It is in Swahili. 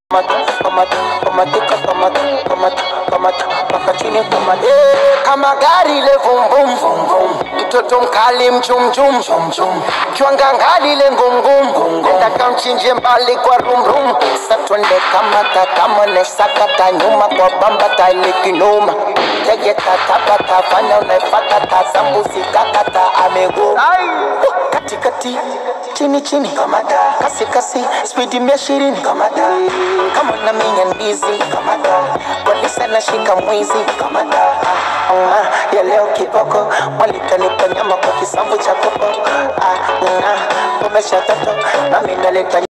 Kama gari le vum vum vum vum, mtoto mkali mchum chum chum chum, kiwanga ngali le ngum ngum, nataka mchinje mbali kwa rum rum. Satwende kamata kama nesakata nyuma kwa bamba taile kinoma, tegeta tabata fanya unaifata tazambuzi kakata amego. Katikati chini chini kamata, kasi kasi speed 120 kamata, kama na minya ndizi kamata, polisi anashika mwizi kamata. Ya leo kiboko walikanipa nyama kwa kisambu cha kopo. Umesha toto na mimi naleta